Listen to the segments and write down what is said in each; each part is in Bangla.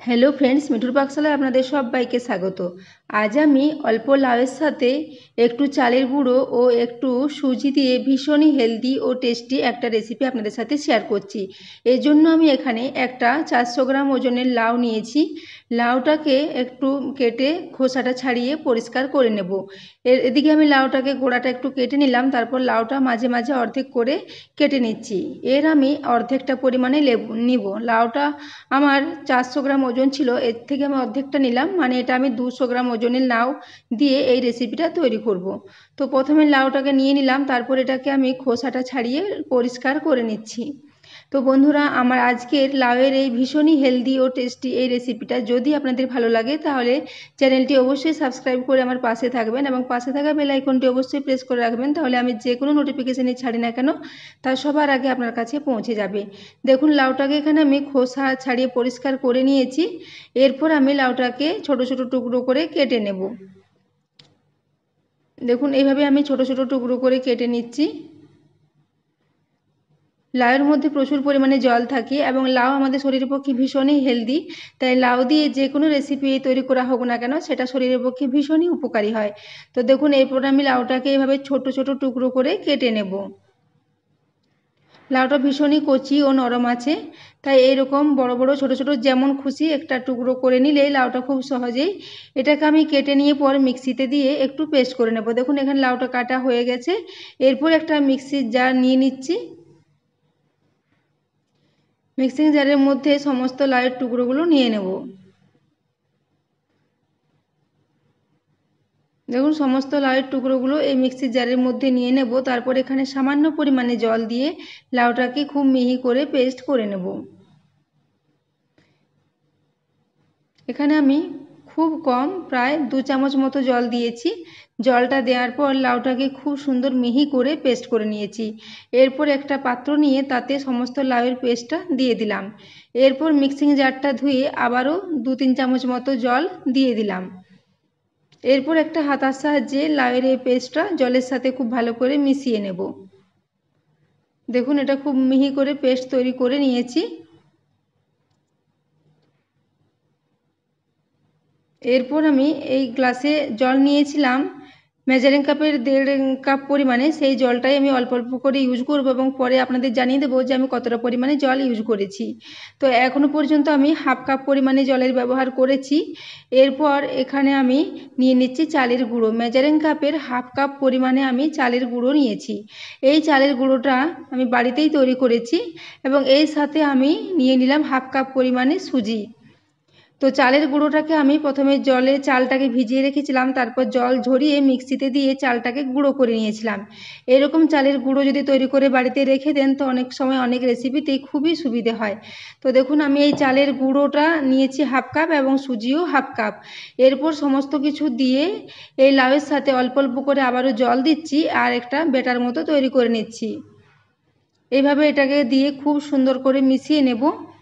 হ্যালো ফ্রেন্ডস, মিঠুর পাকশালায় আপনাদের সবাইকে স্বাগত। আজ আমি অল্প লাউয়ের সাথে একটু চালের গুঁড়ো ও একটু সুজি দিয়ে ভীষণই হেলদি ও টেস্টি একটা রেসিপি আপনাদের সাথে শেয়ার করছি। এর জন্য আমি এখানে একটা 400 গ্রাম ওজনের লাউ নিয়েছি। লাউটাকে একটু কেটে খোসাটা ছাড়িয়ে পরিষ্কার করে নেব। এদিকে আমি লাউটাকে গোড়াটা একটু কেটে নিলাম, তারপর লাউটা মাঝে মাঝে অর্ধেক করে কেটে নিচ্ছি। এর আমি অর্ধেকটা পরিমাণে নিব। লাউটা আমার 400 গ্রাম ওজন ছিল, এর থেকে আমি অর্ধেকটা নিলাম, মানে এটা আমি 200 গ্রাম ওজনের লাউ দিয়ে এই রেসিপিটা তৈরি করব। তো প্রথমে লাউটাকে নিয়ে নিলাম, তারপর এটাকে আমি খোসাটা ছাড়িয়ে পরিষ্কার করে নিচ্ছি। তো বন্ধুরা, আমার আজকের লাউয়ের এই ভীষণই হেলদি ও টেস্টি এই রেসিপিটা যদি আপনাদের ভালো লাগে তাহলে চ্যানেলটি অবশ্যই সাবস্ক্রাইব করে আমার পাশে থাকবেন এবং পাশে থাকা বেল আইকনটি অবশ্যই প্রেস করে রাখবেন, তাহলে আমি যে কোনো নোটিফিকেশানই ছাড়ি না কেন তা সবার আগে আপনার কাছে পৌঁছে যাবে। দেখুন, লাউটাকে এখানে আমি খোসা ছাড়িয়ে পরিষ্কার করে নিয়েছি। এরপর আমি লাউটাকে ছোট ছোট টুকরো করে কেটে নেব। দেখুন, এইভাবে আমি ছোট ছোট টুকরো করে কেটে নিচ্ছি। লাউয়ের মধ্যে প্রচুর পরিমাণে জল থাকে এবং লাউ আমাদের শরীরের পক্ষে ভীষণই হেলদি, তাই লাউ দিয়ে যে কোনো রেসিপি তৈরি করা হোক না কেন সেটা শরীরের পক্ষে ভীষণই উপকারী হয়। তো দেখুন, এরপর আমি লাউটাকে এভাবে ছোট ছোট টুকরো করে কেটে নেব। লাউটা ভীষণই কচি ও নরম আছে, তাই এইরকম বড় বড় ছোট ছোট যেমন খুশি একটা টুকরো করে নিলেই লাউটা খুব সহজেই এটাকে আমি কেটে নিয়ে পর মিক্সিতে দিয়ে একটু পেস্ট করে নেব। দেখুন, এখানে লাউটা কাটা হয়ে গেছে। এরপর একটা মিক্সির জার নিয়ে নিচ্ছি। মিক্সিং জারের মধ্যে সমস্ত লাউয়ের টুকরোগুলো নিয়ে নেব। দেখুন, সমস্ত লাউয়ের টুকরোগুলো এই মিক্সির জারের মধ্যে নিয়ে নেব। তারপর এখানে সামান্য পরিমাণে জল দিয়ে লাউটাকে খুব মিহি করে পেস্ট করে নেব। এখানে আমি খুব কম প্রায় 2 চামচ মতো জল দিয়েছি। জলটা দেওয়ার পর লাউটাকে খুব সুন্দর মিহি করে পেস্ট করে নিয়েছি। এরপর একটা পাত্র নিয়ে তাতে সমস্ত লাউয়ের পেস্টটা দিয়ে দিলাম। এরপর মিক্সিং জারটা ধুয়ে আবারও 2-3 চামচ মতো জল দিয়ে দিলাম। এরপর একটা হাতার সাহায্যে লাউয়ের এই পেস্টটা জলের সাথে খুব ভালো করে মিশিয়ে নেব। দেখুন, এটা খুব মিহি করে পেস্ট তৈরি করে নিয়েছি। এরপর আমি এই গ্লাসে জল নিয়েছিলাম মেজারিং কাপের 1.5 কাপ পরিমাণে, সেই জলটাই আমি অল্প অল্প করে ইউজ করব এবং পরে আপনাদের জানিয়ে দেবো যে আমি কতটা পরিমাণে জল ইউজ করেছি। তো এখনও পর্যন্ত আমি হাফ কাপ পরিমাণে জলের ব্যবহার করেছি। এরপর এখানে আমি নিয়ে নিচ্ছি চালের গুঁড়ো। মেজারিং কাপের হাফ কাপ পরিমাণে আমি চালের গুঁড়ো নিয়েছি। এই চালের গুঁড়োটা আমি বাড়িতেই তৈরি করেছি এবং এর সাথে আমি নিয়ে নিলাম হাফ কাপ পরিমাণে সুজি। তো চালের গুঁড়োটাকে আমি প্রথমে জলে চালটাকে ভিজিয়ে রেখেছিলাম, তারপর জল ঝরিয়ে মিক্সিতে দিয়ে চালটাকে গুঁড়ো করে নিয়েছিলাম। এরকম চালের গুঁড়ো যদি তৈরি করে বাড়িতে রেখে দেন তো অনেক সময় অনেক রেসিপিতেই খুবই সুবিধে হয়। তো দেখুন, আমি এই চালের গুঁড়োটা নিয়েছি হাফ কাপ এবং সুজিও হাফ কাপ। এরপর সমস্ত কিছু দিয়ে এই লাউয়ের সাথে অল্প অল্প করে আবারও জল দিচ্ছি আর একটা ব্যাটার মতো তৈরি করে নিচ্ছি। এইভাবে এটাকে দিয়ে খুব সুন্দর করে মিশিয়ে নেব।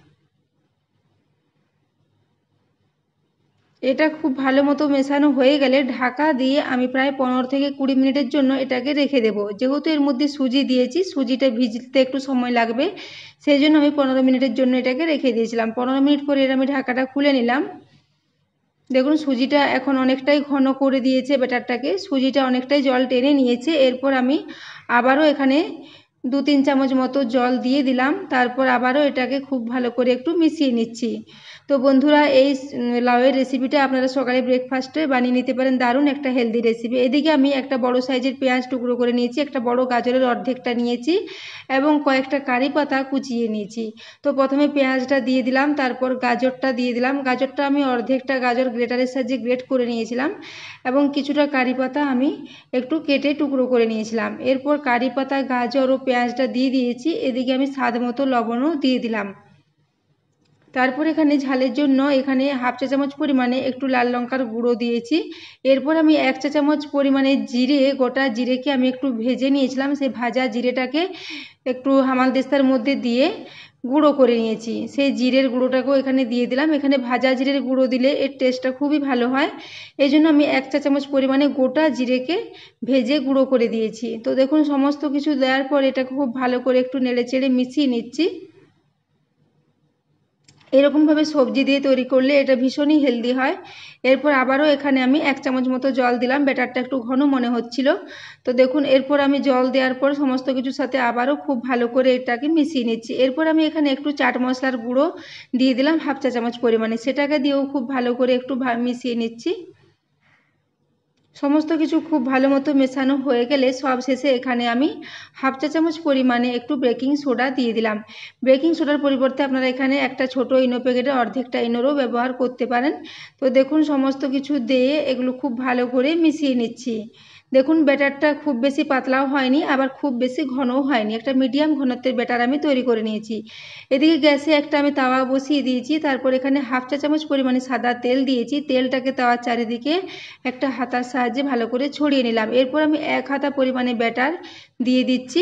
এটা খুব ভালো মতো মেশানো হয়ে গেলে ঢাকা দিয়ে আমি প্রায় 15 থেকে 20 মিনিটের জন্য এটাকে রেখে দেব। যেহেতু এর মধ্যে সুজি দিয়েছি, সুজিটা ভিজতে একটু সময় লাগবে, সেই জন্য আমি 15 মিনিটের জন্য এটাকে রেখে দিয়েছিলাম। 15 মিনিট পরে এর আমি ঢাকাটা খুলে নিলাম। দেখুন, সুজিটা এখন অনেকটাই ঘন করে দিয়েছে ব্যাটারটাকে, সুজিটা অনেকটাই জল টেনে নিয়েছে। এরপর আমি আবারও এখানে 2-3 চামচ মতো জল দিয়ে দিলাম। তারপর আবারও এটাকে খুব ভালো করে একটু মিশিয়ে নিচ্ছি। তো বন্ধুরা, এই লাউয়ের রেসিপিটা আপনারা সকালে ব্রেকফাস্টে বানিয়ে নিতে পারেন, দারুণ একটা হেলদি রেসিপি। এদিকে আমি একটা বড় সাইজের পেঁয়াজ টুকরো করে নিয়েছি, একটা বড় গাজরের অর্ধেকটা নিয়েছি এবং কয়েকটা কারি পাতা কুচিয়ে নিয়েছি। তো প্রথমে পেঁয়াজটা দিয়ে দিলাম, তারপর গাজরটা দিয়ে দিলাম। গাজরটা আমি অর্ধেকটা গাজর গ্রেটারের সাহায্যে গ্রেট করে নিয়েছিলাম এবং কিছুটা কারি পাতা আমি একটু কেটে টুকরো করে নিয়েছিলাম। এরপর কারি পাতা, গাজর ও পেঁয়াজটা দিয়ে দিয়েছি। এদিকে আমি স্বাদ মতো লবণও দিয়ে দিলাম। তারপর এখানে ঝালের জন্য এখানে হাফ চা চামচ পরিমাণে একটু লাল লঙ্কার গুঁড়ো দিয়েছি। এরপর আমি 1 চা চামচ পরিমাণে জিরে, গোটা জিরেকে আমি একটু ভেজে নিয়েছিলাম, সেই ভাজা জিরেটাকে একটু হামালদিস্তার মধ্যে দিয়ে গুঁড়ো করে নিয়েছি। সেই জিরের গুঁড়োটাকেও এখানে দিয়ে দিলাম। এখানে ভাজা জিরের গুঁড়ো দিলে এর টেস্টটা খুবই ভালো হয়, এই জন্য আমি 1 চা চামচ পরিমাণে গোটা জিরেকে ভেজে গুঁড়ো করে দিয়েছি। তো দেখুন, সমস্ত কিছু দেওয়ার পর এটাকে খুব ভালো করে একটু নেড়ে চেড়ে মিশিয়ে নিচ্ছি। এরকমভাবে সবজি দিয়ে তৈরি করলে এটা ভীষণই হেলদি হয়। এরপর আবারও এখানে আমি 1 চামচ মতো জল দিলাম, ব্যাটারটা একটু ঘন মনে হচ্ছিল। তো দেখুন এরপর আমি জল দেওয়ার পর সমস্ত কিছুর সাথে আবারও খুব ভালো করে এটাকে মিশিয়ে নিচ্ছি। এরপর আমি এখানে একটু চাট মশলার গুঁড়ো দিয়ে দিলাম 1/2 চা চামচ পরিমাণে, সেটাকে দিয়েও খুব ভালো করে একটু মিশিয়ে নিচ্ছি। সমস্ত কিছু খুব ভালো মতো মেশানো হয়ে গেলে সব শেষে এখানে আমি 1/2 চা চামচ পরিমাণে একটু বেকিং সোডা দিয়ে দিলাম। বেকিং সোডার পরিবর্তে আপনারা এখানে একটা ছোট ইনো প্যাকেটের অর্ধেকটা ইনোরও ব্যবহার করতে পারেন। তো দেখুন সমস্ত কিছু দিয়ে এগুলো খুব ভালো করে মিশিয়ে নিচ্ছি। দেখুন ব্যাটারটা খুব বেশি পাতলাও হয়নি, আবার খুব বেশি ঘনও হয়নি, একটা মিডিয়াম ঘনত্বের ব্যাটার আমি তৈরি করে নিয়েছি। এদিকে গ্যাসে একটা আমি তাওয়া বসিয়ে দিয়েছি, তারপর এখানে 1/2 চা চামচ পরিমাণে সাদা তেল দিয়েছি। তেলটাকে তাওয়ার চারিদিকে একটা হাতার সাহায্যে ভালো করে ছড়িয়ে নিলাম। এরপর আমি 1 হাতা পরিমাণে ব্যাটার দিয়ে দিচ্ছি।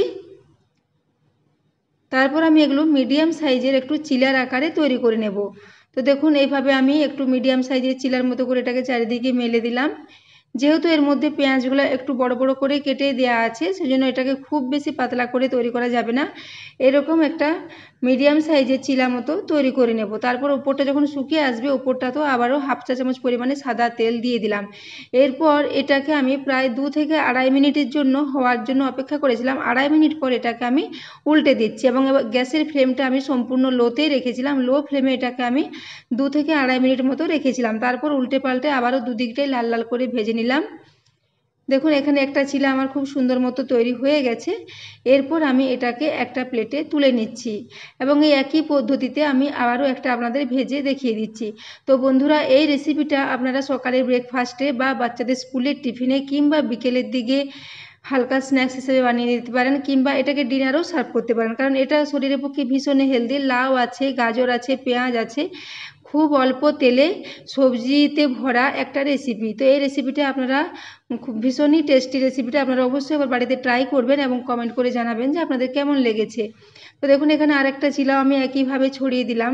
তারপর আমি এগুলো মিডিয়াম সাইজের একটু চিলার আকারে তৈরি করে নেব। তো দেখুন এইভাবে আমি একটু মিডিয়াম সাইজের চিলার মতো করে এটাকে চারিদিকে মেলে দিলাম। যেহেতু এর মধ্যে পেঁয়াজগুলো একটু বড় বড় করে কেটে দেওয়া আছে, সেজন্য এটাকে খুব বেশি পাতলা করে তৈরি করা যাবে না। এরকম একটা মিডিয়াম সাইজের চিলা মতো তৈরি করে নেব। তারপর ওপরটা যখন শুকিয়ে আসবে, ওপরটা তো আবারও 1/2 চা চামচ পরিমাণে সাদা তেল দিয়ে দিলাম। এরপর এটাকে আমি প্রায় 2 থেকে 2.5 মিনিটের জন্য হওয়ার জন্য অপেক্ষা করেছিলাম। 2.5 মিনিট পর এটাকে আমি উল্টে দিচ্ছি এবং গ্যাসের ফ্লেমটা আমি সম্পূর্ণ লোতেই রেখেছিলাম। লো ফ্লেমে এটাকে আমি 2 থেকে 2.5 মিনিট মতো রেখেছিলাম। তারপর উল্টে পাল্টে আবারও দুদিকটাই লাল লাল করে ভেজে নিলাম। দেখুন এখানে একটা চিলা আমার খুব সুন্দর মতো তৈরি হয়ে গেছে। এরপর আমি এটাকে একটা প্লেটে তুলে নিচ্ছি এবং এই একই পদ্ধতিতে আমি আবারও একটা আপনাদের ভেজে দেখিয়ে দিচ্ছি। তো বন্ধুরা, এই রেসিপিটা আপনারা সকালের ব্রেকফাস্টে বা বাচ্চাদের স্কুলের টিফিনে কিংবা বিকেলের দিকে হালকা স্ন্যাক্স হিসেবে বানিয়ে দিতে পারেন, কিংবা এটাকে ডিনারেও সার্ভ করতে পারেন, কারণ এটা শরীরের পক্ষে ভীষণ হেলদি। লাউ আছে, গাজর আছে, পেঁয়াজ আছে, খুব অল্প তেলে সবজিতে ভরা একটা রেসিপি। তো এই রেসিপিটা আপনারা খুব ভীষণই টেস্টি রেসিপিটা আপনারা অবশ্যই আবার বাড়িতে ট্রাই করবেন এবং কমেন্ট করে জানাবেন যে আপনাদের কেমন লেগেছে। তো দেখুন এখানে আরেকটা চিলাও আমি একইভাবে ছড়িয়ে দিলাম।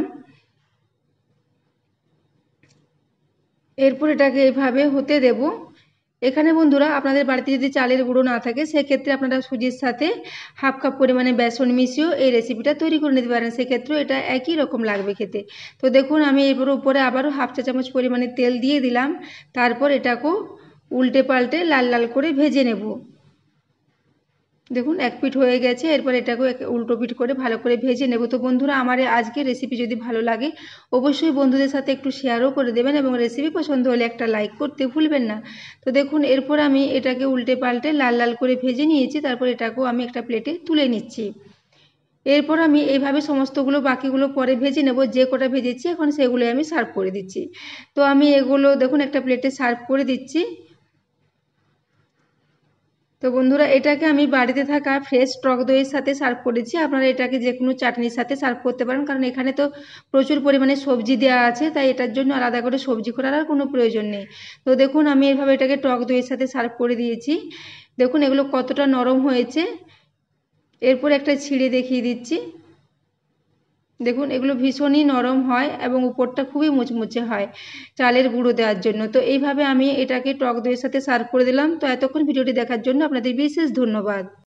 এরপর এটাকে এভাবে হতে দেব। এখানে বন্ধুরা আপনাদের বাড়িতে যদি চালের গুঁড়ো না থাকে, সেক্ষেত্রে আপনারা সুজির সাথে 1/2 কাপ পরিমাণে বেসন মিশিয়েও এই রেসিপিটা তৈরি করে নিতে পারেন, সেক্ষেত্রেও এটা একই রকম লাগবে খেতে। তো দেখুন আমি এরপর উপরে আবারও 1/2 চা চামচ পরিমাণে তেল দিয়ে দিলাম। তারপর এটাকেও উল্টে পাল্টে লাল লাল করে ভেজে নেব। দেখুন এক পিঠ হয়ে গেছে, এরপর এটাকেও উল্টো পিঠ করে ভালো করে ভেজে নেব। তো বন্ধুরা, আমার আজকের রেসিপি যদি ভালো লাগে অবশ্যই বন্ধুদের সাথে একটু শেয়ারও করে দেবেন এবং রেসিপি পছন্দ হলে একটা লাইক করতে ভুলবেন না। তো দেখুন এরপর আমি এটাকে উল্টে পাল্টে লাল লাল করে ভেজে নিয়েছি। তারপর এটাকেও আমি একটা প্লেটে তুলে নিচ্ছি। এরপর আমি এইভাবে সমস্তগুলো বাকিগুলো পরে ভেজে নেব। যে কটা ভেজেছি এখন সেগুলো আমি সার্ভ করে দিচ্ছি। তো আমি এগুলো দেখুন একটা প্লেটে সার্ভ করে দিচ্ছি। তো বন্ধুরা, এটাকে আমি বাড়িতে থাকা ফ্রেশ টক দইয়ের সাথে সার্ভ করেছি। আপনারা এটাকে যে কোনো চাটনির সাথে সার্ভ করতে পারেন, কারণ এখানে তো প্রচুর পরিমাণে সবজি দেওয়া আছে, তাই এটার জন্য আলাদা করে সবজি করার আর কোনো প্রয়োজন নেই। তো দেখুন আমি এভাবে এটাকে টক দইয়ের সাথে সার্ভ করে দিয়েছি। দেখুন এগুলো কতটা নরম হয়েছে। এরপর একটা ছিঁড়ে দেখিয়ে দিচ্ছি। দেখুন এগুলো ভীষণই নরম হয় এবং উপরটা খুবই মুচমুচে হয় চালের গুঁড়ো দেওয়ার জন্য। তো এইভাবে আমি এটাকে টক দইয়ের সাথে সার্ভ করে দিলাম। তো এতক্ষণ ভিডিওটি দেখার জন্য আপনাদের বিশেষ ধন্যবাদ।